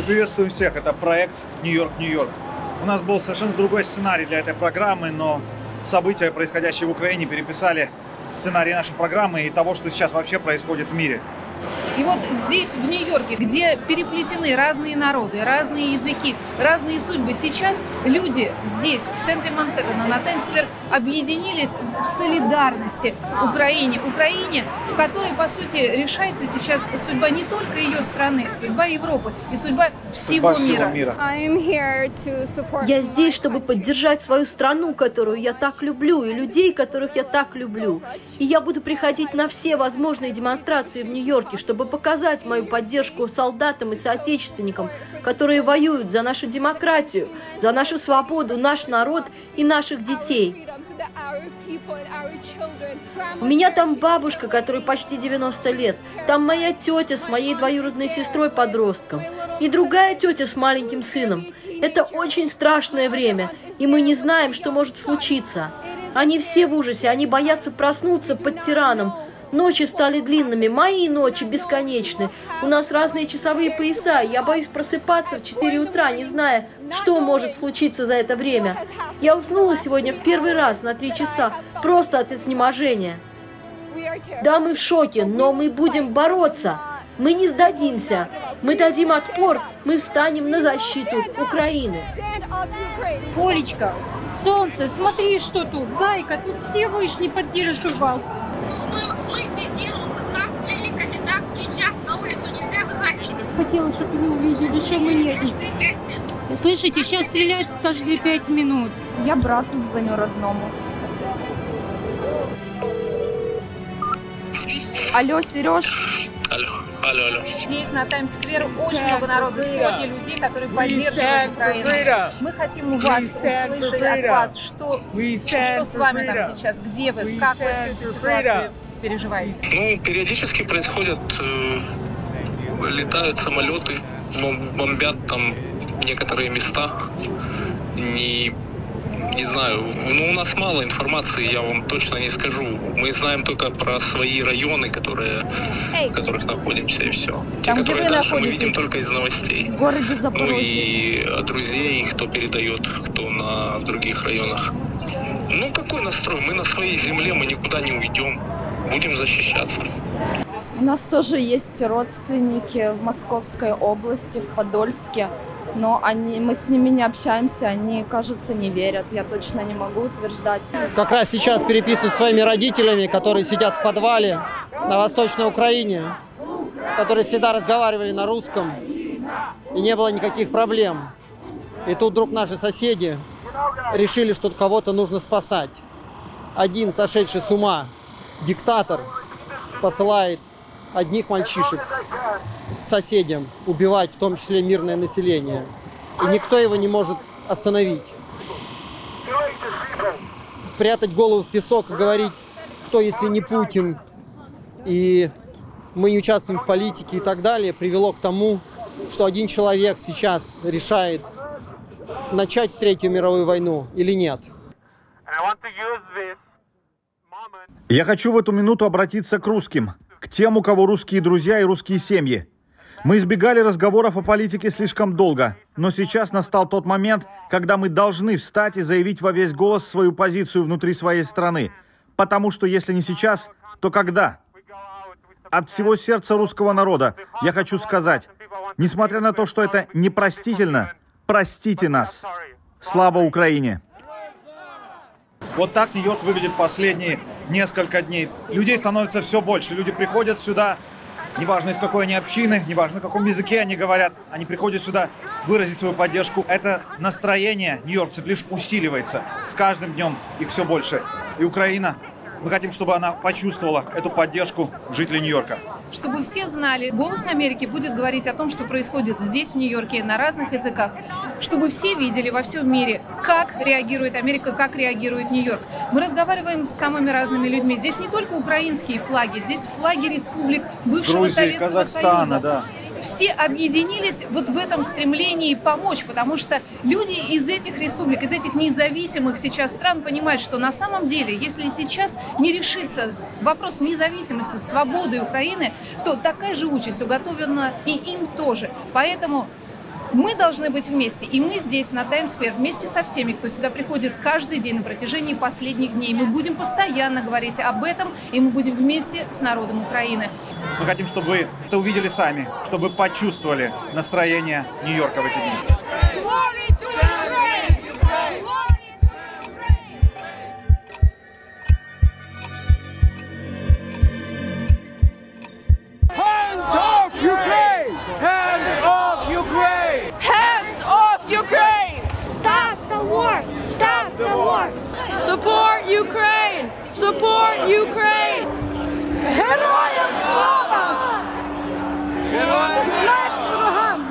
Приветствую всех, это проект Нью-Йорк, Нью-Йорк. У нас был совершенно другой сценарий для этой программы, но события, происходящие в Украине, переписали сценарий нашей программы и того, что сейчас вообще происходит в мире. И вот здесь, в Нью-Йорке, где переплетены разные народы, разные языки, разные судьбы, сейчас люди здесь, в центре Манхэттена, на Таймс-сквер, объединились в солидарности Украине, в которой, по сути, решается сейчас судьба не только ее страны, судьба Европы и судьба всего мира. Я здесь, чтобы поддержать свою страну, которую я так люблю, и людей, которых я так люблю. И я буду приходить на все возможные демонстрации в Нью-Йорке, чтобы показать мою поддержку солдатам и соотечественникам, которые воюют за нашу демократию, за нашу свободу, наш народ и наших детей. У меня там бабушка, которой почти 90 лет. Там моя тетя с моей двоюродной сестрой-подростком. И другая тетя с маленьким сыном. Это очень страшное время, и мы не знаем, что может случиться. Они все в ужасе, они боятся проснуться под тираном. Ночи стали длинными, мои ночи бесконечны. У нас разные часовые пояса, и я боюсь просыпаться в 4 утра, не зная, что может случиться за это время. Я уснула сегодня в первый раз на 3 часа, просто от изнеможения. Да, мы в шоке, но мы будем бороться. Мы не сдадимся. Мы дадим отпор, мы встанем на защиту Украины. Олечка, солнце, смотри, что тут, зайка, тут все вышли, поддерживают вас. Мы сидим, у нас ввели комендантский час, на улицу нельзя выходить. Хотела, чтобы вы увидели, что мы едем. Слышите, сейчас стреляют каждые 5 минут. Я брату звоню родному. Алло, Сереж. Алло. Здесь, на Таймс-сквер, очень много народу, сотни людей, которые поддерживают Украину. Мы хотим у вас услышать от вас, что с вами там сейчас, где вы, как вы всю эту ситуацию переживаете? Ну, периодически происходят, летают самолеты, бомбят там некоторые места. Не знаю, у нас мало информации, я вам точно не скажу. Мы знаем только про свои районы, в которых находимся, и все. Те, которые дальше мы видим только из новостей. В городе Запорожье. Ну и от друзей, кто передает, кто на других районах. Ну, какой настрой? Мы на своей земле, мы никуда не уйдем. Будем защищаться. У нас тоже есть родственники в Московской области, в Подольске. Но мы с ними не общаемся, они, кажется, не верят. Я точно не могу утверждать. Как раз сейчас переписываюсь с своими родителями, которые сидят в подвале на Восточной Украине, которые всегда разговаривали на русском, и не было никаких проблем. И тут вдруг наши соседи решили, что кого-то нужно спасать. Один сошедший с ума диктатор посылает одних мальчишек к соседям убивать, в том числе мирное население. И никто его не может остановить. Прятать голову в песок и говорить, кто, если не Путин, и мы не участвуем в политике и так далее, привело к тому, что один человек сейчас решает, начать Третью мировую войну или нет. Я хочу в эту минуту обратиться к русским, к тем, у кого русские друзья и русские семьи. Мы избегали разговоров о политике слишком долго, но сейчас настал тот момент, когда мы должны встать и заявить во весь голос свою позицию внутри своей страны. Потому что если не сейчас, то когда? От всего сердца русского народа я хочу сказать, несмотря на то, что это непростительно, простите нас. Слава Украине! Вот так Нью-Йорк выглядит последние несколько дней. Людей становится все больше. Люди приходят сюда, неважно из какой они общины, неважно на каком языке они говорят, они приходят сюда выразить свою поддержку. Это настроение нью-йоркцев лишь усиливается. С каждым днем их все больше. И Украина, мы хотим, чтобы она почувствовала эту поддержку жителей Нью-Йорка. Чтобы все знали, «Голос Америки» будет говорить о том, что происходит здесь, в Нью-Йорке, на разных языках. Чтобы все видели во всем мире, как реагирует Америка, как реагирует Нью-Йорк. Мы разговариваем с самыми разными людьми. Здесь не только украинские флаги, здесь флаги республик бывшего Грузии, Советского Казахстана, Союза. да. Все объединились вот в этом стремлении помочь, потому что люди из этих республик, из этих независимых сейчас стран понимают, что на самом деле, если сейчас не решится вопрос независимости, свободы Украины, то такая же участь уготована и им тоже. Поэтому Мы должны быть вместе, и мы здесь, на Таймс-сквер, вместе со всеми, кто сюда приходит каждый день на протяжении последних дней. Мы будем постоянно говорить об этом, и мы будем вместе с народом Украины. Мы хотим, чтобы вы это увидели сами, чтобы почувствовали настроение Нью-Йорка в эти дни. Support Ukraine! Support Ukraine! Героям слава! Героям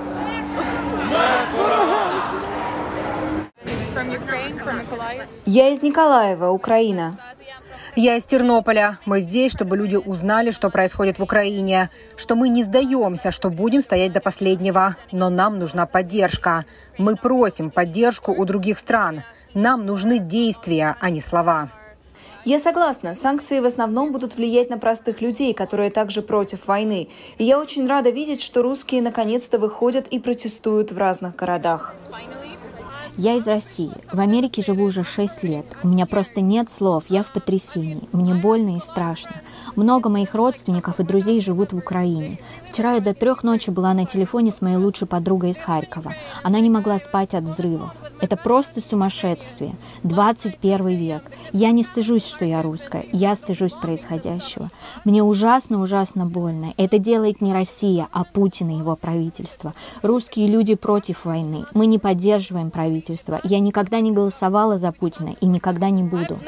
Я из Николаева, Украина. Я из Тернополя. Мы здесь, чтобы люди узнали, что происходит в Украине, что мы не сдаемся, что будем стоять до последнего. Но нам нужна поддержка. Мы просим поддержку у других стран. Нам нужны действия, а не слова. Я согласна, санкции в основном будут влиять на простых людей, которые также против войны. И я очень рада видеть, что русские наконец-то выходят и протестуют в разных городах. Я из России. В Америке живу уже 6 лет. У меня просто нет слов, я в потрясении. Мне больно и страшно. Много моих родственников и друзей живут в Украине. Вчера я до 3 ночи была на телефоне с моей лучшей подругой из Харькова. Она не могла спать от взрывов. Это просто сумасшествие. 21 век. Я не стыжусь, что я русская. Я стыжусь происходящего. Мне ужасно больно. Это делает не Россия, а Путин и его правительство. Русские люди против войны. Мы не поддерживаем правительство. Я никогда не голосовала за Путина и никогда не буду.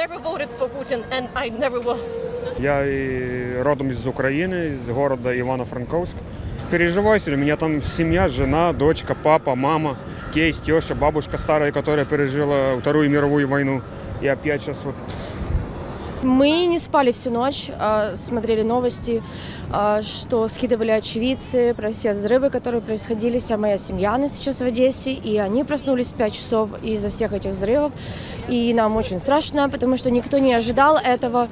Я родом из Украины, из города Ивано-Франковск. Переживаю, у меня там семья, жена, дочка, папа, мама, тесть, теща, бабушка старая, которая пережила Вторую мировую войну. И опять сейчас вот... Мы не спали всю ночь, смотрели новости, что скидывали очевидцы про все взрывы, которые происходили. Вся моя семья, она сейчас в Одессе, и они проснулись в 5 часов из-за всех этих взрывов. И нам очень страшно, потому что никто не ожидал этого.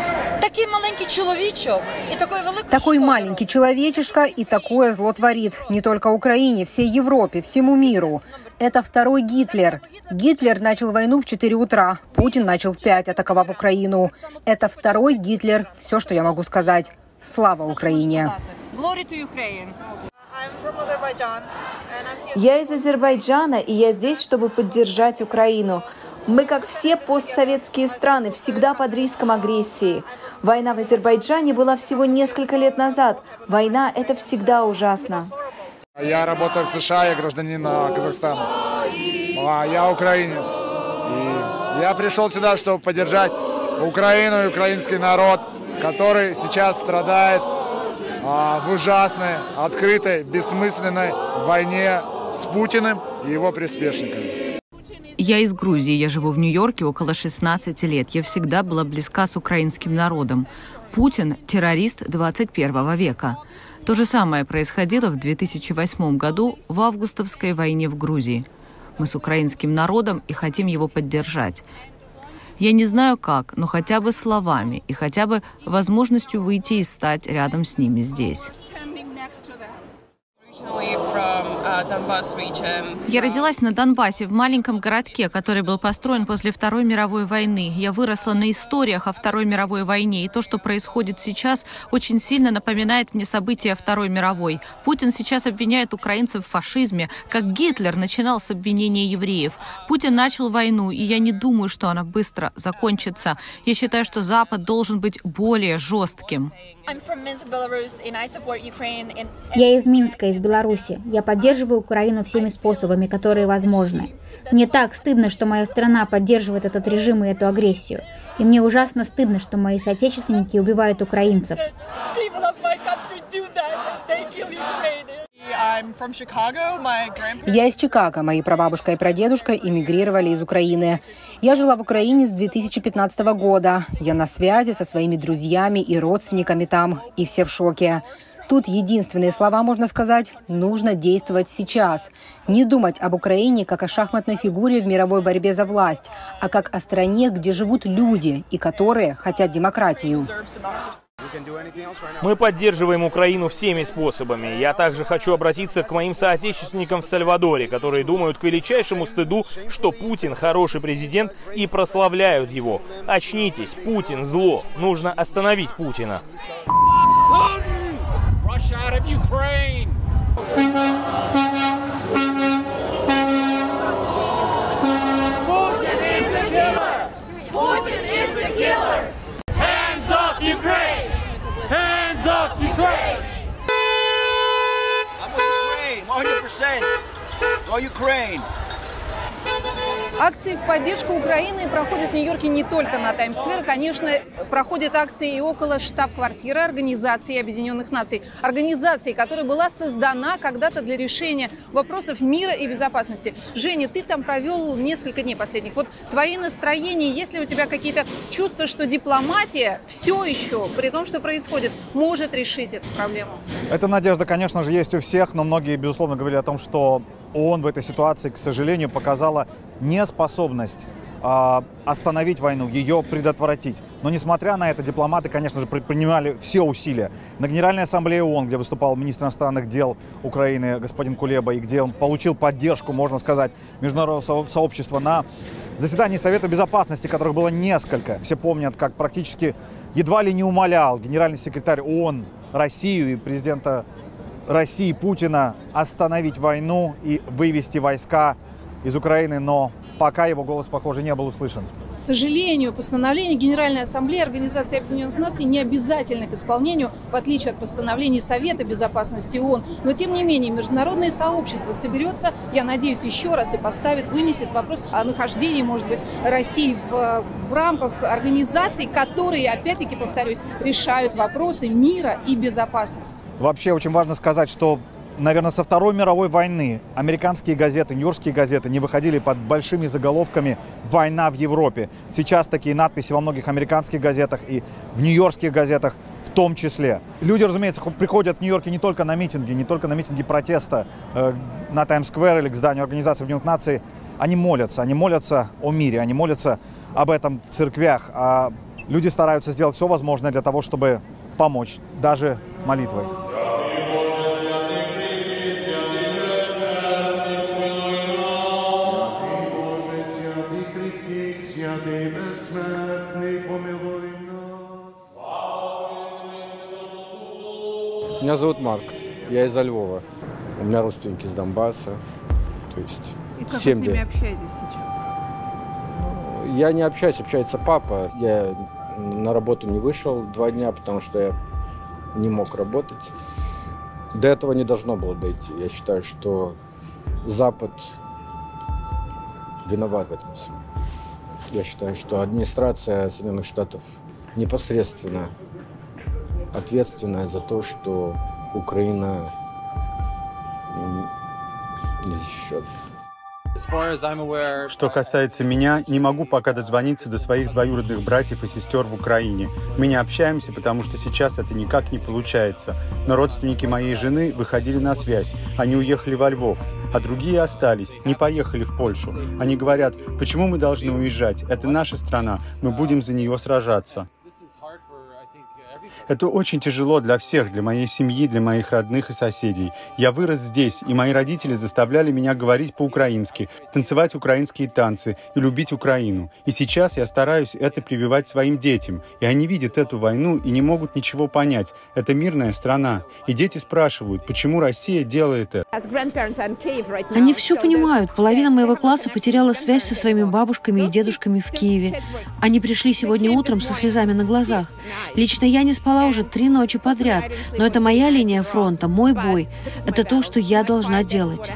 Такой маленький человечишка и такое зло творит. Не только Украине, всей Европе, всему миру. Это второй Гитлер. Гитлер начал войну в 4 утра. Путин начал в 5, атаковав Украину. Это второй Гитлер. Все, что я могу сказать. Слава Украине! Я из Азербайджана, и я здесь, чтобы поддержать Украину. Мы, как все постсоветские страны, всегда под риском агрессии. Война в Азербайджане была всего несколько лет назад. Война – это всегда ужасно. Я работаю в США, я гражданин Казахстана. Я украинец. И я пришел сюда, чтобы поддержать Украину и украинский народ, который сейчас страдает в ужасной, открытой, бессмысленной войне с Путиным и его приспешниками. Я из Грузии, я живу в Нью-Йорке около 16 лет. Я всегда была близка с украинским народом. Путин – террорист 21 века. То же самое происходило в 2008 году в августовской войне в Грузии. Мы с украинским народом и хотим его поддержать. Я не знаю как, но хотя бы словами и хотя бы возможностью выйти и стать рядом с ними здесь. Я родилась на Донбассе, в маленьком городке, который был построен после Второй мировой войны. Я выросла на историях о Второй мировой войне, и то, что происходит сейчас, очень сильно напоминает мне события Второй мировой. Путин сейчас обвиняет украинцев в фашизме, как Гитлер начинал с обвинения евреев. Путин начал войну, и я не думаю, что она быстро закончится. Я считаю, что Запад должен быть более жестким. Я из Минска, из Беларуси. Я поддерживаю Украину всеми способами, которые возможны. Мне так стыдно, что моя страна поддерживает этот режим и эту агрессию. И мне ужасно стыдно, что мои соотечественники убивают украинцев. Я из Чикаго. Мои прабабушка и прадедушка эмигрировали из Украины. Я жила в Украине с 2015 года. Я на связи со своими друзьями и родственниками там, и все в шоке. Тут единственные слова, можно сказать, нужно действовать сейчас. Не думать об Украине как о шахматной фигуре в мировой борьбе за власть, а как о стране, где живут люди и которые хотят демократию. Мы поддерживаем Украину всеми способами. Я также хочу обратиться к моим соотечественникам в Сальвадоре, которые думают к величайшему стыду, что Путин хороший президент и прославляют его. Очнитесь, Путин зло. Нужно остановить Путина. Hands up, Ukraine! I'm with Ukraine, 100%. Go Ukraine! Акции в поддержку Украины проходят в Нью-Йорке не только на Таймс-сквер. Конечно, проходят акции и около штаб-квартиры Организации Объединенных Наций. Организации, которая была создана когда-то для решения вопросов мира и безопасности. Женя, ты там провел несколько дней последних. Вот твои настроения, есть ли у тебя какие-то чувства, что дипломатия все еще, при том, что происходит, может решить эту проблему? Эта надежда, конечно же, есть у всех, но многие, безусловно, говорили о том, что ООН в этой ситуации, к сожалению, показала неспособность остановить войну, ее предотвратить. Но, несмотря на это, дипломаты, конечно же, предпринимали все усилия. На Генеральной Ассамблее ООН, где выступал министр иностранных дел Украины господин Кулеба, и где он получил поддержку, можно сказать, международного сообщества, на заседании Совета Безопасности, которых было несколько. Все помнят, как практически едва ли не умолял генеральный секретарь ООН Россию и президента России Путина остановить войну и вывести войска из Украины, но пока его голос, похоже, не был услышан. К сожалению, постановление Генеральной Ассамблеи Организации Объединенных Наций не обязательно к исполнению, в отличие от постановлений Совета Безопасности ООН. Но, тем не менее, международное сообщество соберется, я надеюсь, еще раз и вынесет вопрос о нахождении, может быть, России в рамках организаций, которые, опять-таки, повторюсь, решают вопросы мира и безопасности. Вообще, очень важно сказать, что, наверное, со Второй мировой войны американские газеты, нью-йоркские газеты не выходили под большими заголовками «Война в Европе». Сейчас такие надписи во многих американских газетах и в нью-йоркских газетах в том числе. Люди, разумеется, приходят в Нью-Йорке не только на митинги протеста на Таймс-сквер или к зданию Организации Объединенных Наций. Они молятся о мире, они молятся об этом в церквях. А люди стараются сделать все возможное для того, чтобы помочь, даже молитвой. Меня зовут Марк, я из Львова. У меня родственники с Донбасса. То есть и как вы с ними общаетесь сейчас? Я не общаюсь, общается папа. Я на работу не вышел 2 дня, потому что я не мог работать. До этого не должно было дойти. Я считаю, что Запад виноват в этом всем. Я считаю, что администрация Соединенных Штатов непосредственно ответственная за то, что Украина не защищена. Что касается меня, не могу пока дозвониться до своих двоюродных братьев и сестер в Украине. Мы не общаемся, потому что сейчас это никак не получается. Но родственники моей жены выходили на связь. Они уехали во Львов, а другие остались, не поехали в Польшу. Они говорят, почему мы должны уезжать? Это наша страна, мы будем за нее сражаться. Это очень тяжело для всех, для моей семьи, для моих родных и соседей. Я вырос здесь, и мои родители заставляли меня говорить по-украински, танцевать украинские танцы и любить Украину. И сейчас я стараюсь это прививать своим детям. И они видят эту войну и не могут ничего понять. Это мирная страна. И дети спрашивают, почему Россия делает это. Они все понимают. Половина моего класса потеряла связь со своими бабушками и дедушками в Киеве. Они пришли сегодня утром со слезами на глазах. Лично я не спала уже 3 ночи подряд, но это моя линия фронта, мой бой. Это то, что я должна делать.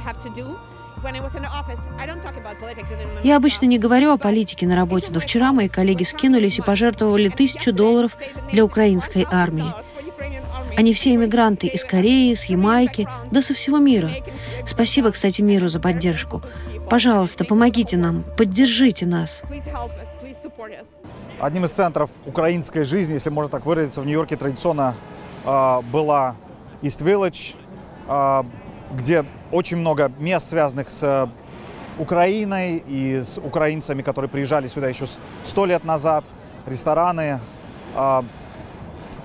Я обычно не говорю о политике на работе, но вчера мои коллеги скинулись и пожертвовали $1000 для украинской армии. Они все иммигранты из Кореи, с Ямайки, да со всего мира. Спасибо, кстати, миру за поддержку. Пожалуйста, помогите нам, поддержите нас. Одним из центров украинской жизни, если можно так выразиться, в Нью-Йорке традиционно была East Village, где очень много мест, связанных с Украиной и с украинцами, которые приезжали сюда еще 100 лет назад, рестораны.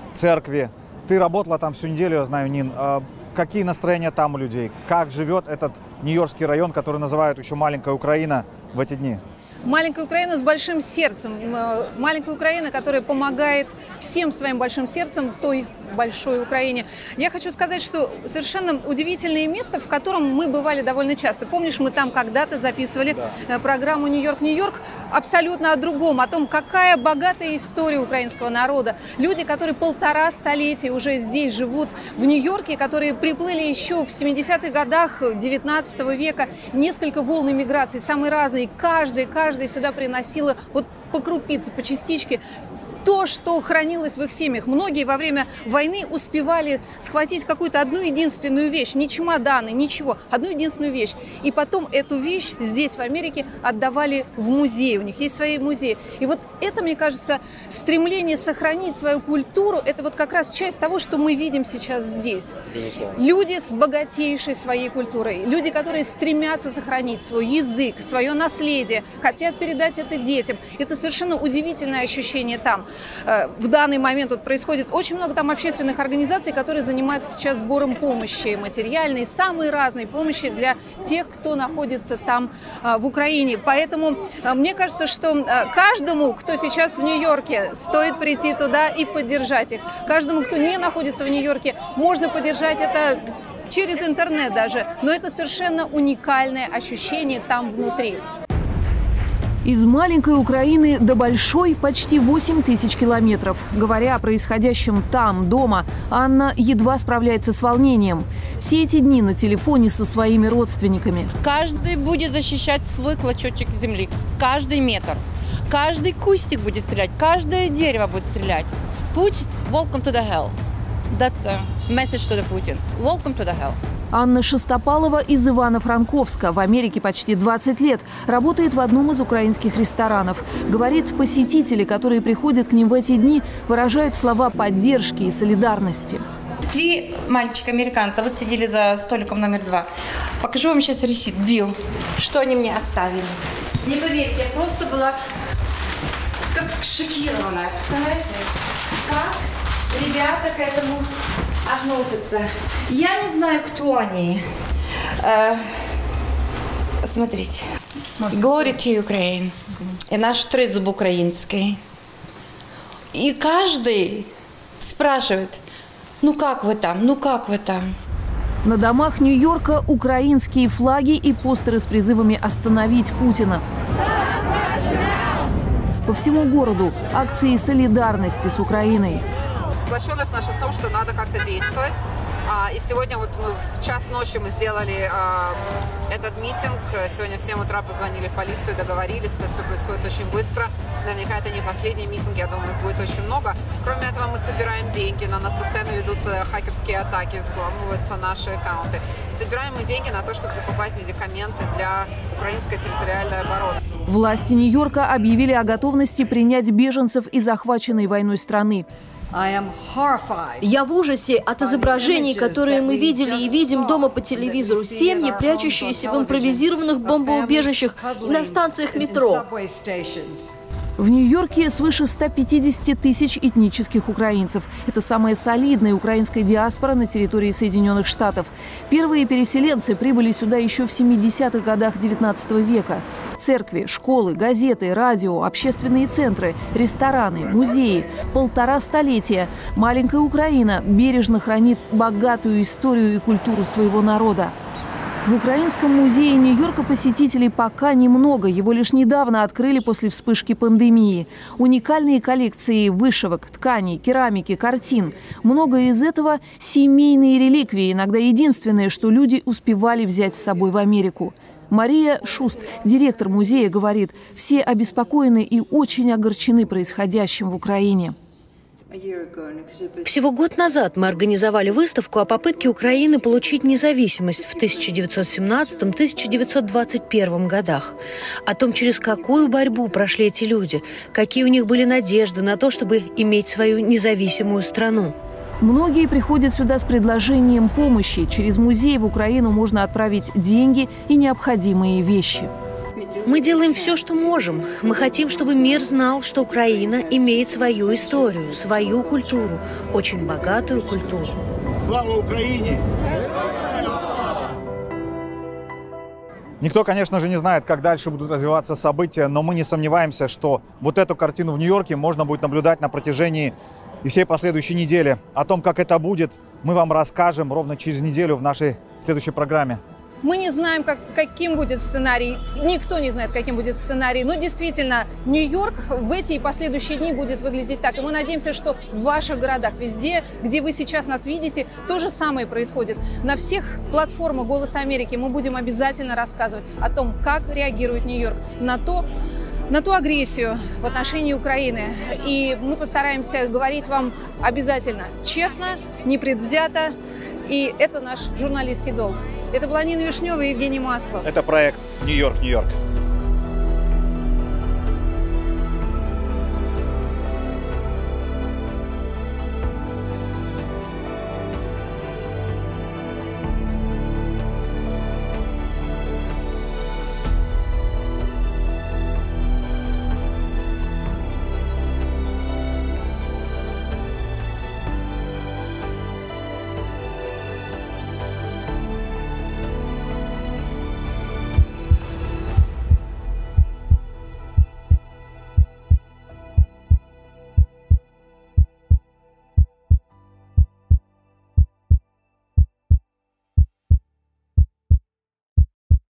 церкви. Ты работала там всю неделю, я знаю, Нин. Какие настроения там у людей? Как живет этот Нью-Йоркский район, который называют еще «Маленькая Украина» в эти дни? Маленькая Украина с большим сердцем. Маленькая Украина, которая помогает всем своим большим сердцем той большой Украине. Я хочу сказать, что совершенно удивительное место, в котором мы бывали довольно часто. Помнишь, мы там когда-то записывали программу «Нью-Йорк, Нью-Йорк» абсолютно о другом, о том, какая богатая история украинского народа. Люди, которые 1,5 столетия уже здесь живут, в Нью-Йорке, которые приплыли еще в 70-х годах 19 века, несколько волн иммиграции, самые разные. Каждая сюда приносила вот по крупице, по частичке то, что хранилось в их семьях. Многие во время войны успевали схватить какую-то одну единственную вещь, не чемоданы, ничего, одну единственную вещь. И потом эту вещь здесь, в Америке, отдавали в музей. У них есть свои музеи. И вот это, мне кажется, стремление сохранить свою культуру, это вот как раз часть того, что мы видим сейчас здесь. Безусловно. Люди с богатейшей своей культурой, люди, которые стремятся сохранить свой язык, свое наследие, хотят передать это детям. Это совершенно удивительное ощущение там. В данный момент вот происходит очень много там общественных организаций, которые занимаются сейчас сбором помощи материальной, самой разной помощи для тех, кто находится там в Украине. Поэтому мне кажется, что каждому, кто сейчас в Нью-Йорке, стоит прийти туда и поддержать их. Каждому, кто не находится в Нью-Йорке, можно поддержать это через интернет даже. Но это совершенно уникальное ощущение там внутри. Из маленькой Украины до большой почти 8000 километров. Говоря о происходящем там, дома, Анна едва справляется с волнением. Все эти дни на телефоне со своими родственниками. Каждый будет защищать свой клочочек земли. Каждый метр. Каждый кустик будет стрелять. Каждое дерево будет стрелять. Путь welcome to the hell. That's a message to the Putin. Welcome to the hell. Анна Шестопалова из Ивано-Франковска. В Америке почти 20 лет. Работает в одном из украинских ресторанов. Говорит, посетители, которые приходят к ним в эти дни, выражают слова поддержки и солидарности. 3 мальчика-американца вот сидели за столиком номер 2. Покажу вам сейчас ресит, Билл, что они мне оставили. Не поверьте, я просто была как шокированная. Представляете, как ребята к этому относятся. Я не знаю, кто они. Смотрите. Glory to Ukraine. И наш тризуб украинский. И каждый спрашивает, ну как вы там, ну как вы там? На домах Нью-Йорка украинские флаги и постеры с призывами остановить Путина. По всему городу акции солидарности с Украиной. Сплоченность наша в том, что надо как-то действовать. И сегодня вот мы в час ночи мы сделали этот митинг. Сегодня в 7 утра позвонили в полицию, договорились. Это все происходит очень быстро. Наверняка это не последний митинг, я думаю, их будет очень много. Кроме этого, мы собираем деньги. На нас постоянно ведутся хакерские атаки, взламываются наши аккаунты. Собираем мы деньги на то, чтобы закупать медикаменты для украинской территориальной обороны. Власти Нью-Йорка объявили о готовности принять беженцев из захваченной войной страны. Я в ужасе от изображений, которые мы видели и видим дома по телевизору. Семьи, прячущиеся в импровизированных бомбоубежищах и на станциях метро. В Нью-Йорке свыше 150 тысяч этнических украинцев. Это самая солидная украинская диаспора на территории Соединенных Штатов. Первые переселенцы прибыли сюда еще в 70-х годах XIX века. Церкви, школы, газеты, радио, общественные центры, рестораны, музеи. 1,5 столетия маленькая Украина бережно хранит богатую историю и культуру своего народа. В Украинском музее Нью-Йорка посетителей пока немного. Его лишь недавно открыли после вспышки пандемии. Уникальные коллекции вышивок, тканей, керамики, картин. Многое из этого – семейные реликвии, иногда единственное, что люди успевали взять с собой в Америку. Мария Шуст, директор музея, говорит, все обеспокоены и очень огорчены происходящим в Украине. Всего год назад мы организовали выставку о попытке Украины получить независимость в 1917-1921 годах. О том, через какую борьбу прошли эти люди, какие у них были надежды на то, чтобы иметь свою независимую страну. Многие приходят сюда с предложением помощи. Через музей в Украину можно отправить деньги и необходимые вещи. Мы делаем все, что можем. Мы хотим, чтобы мир знал, что Украина имеет свою историю, свою культуру, очень богатую культуру. Слава Украине! Никто, конечно же, не знает, как дальше будут развиваться события, но мы не сомневаемся, что вот эту картину в Нью-Йорке можно будет наблюдать на протяжении и всей последующей недели. О том, как это будет, мы вам расскажем ровно через неделю в нашей следующей программе. Мы не знаем, каким будет сценарий, никто не знает, каким будет сценарий, но действительно Нью-Йорк в эти и последующие дни будет выглядеть так. И мы надеемся, что в ваших городах, везде, где вы сейчас нас видите, то же самое происходит. На всех платформах «Голоса Америки» мы будем обязательно рассказывать о том, как реагирует Нью-Йорк на ту агрессию в отношении Украины. И мы постараемся говорить вам обязательно честно, непредвзято. И это наш журналистский долг. Это была Нина Вишнева и Евгений Маслов. Это проект «Нью-Йорк, Нью-Йорк».